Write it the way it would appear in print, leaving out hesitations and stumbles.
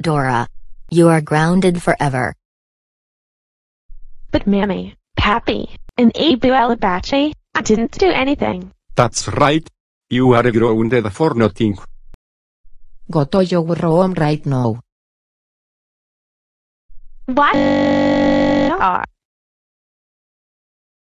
Dora. You are grounded forever. But Mammy, Pappy, and Abu Alabachi, I didn't do anything. That's right. You are grounded for nothing. Go to your room right now. What?